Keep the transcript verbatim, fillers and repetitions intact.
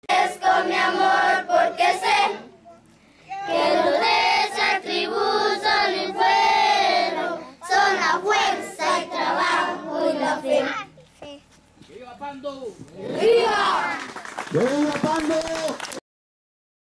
Es con mi amor porque sé que los de esa tribu son el fuego, son la fuerza, el trabajo y la fe. ¡Viva Pando! ¡Viva! ¡Viva Pando!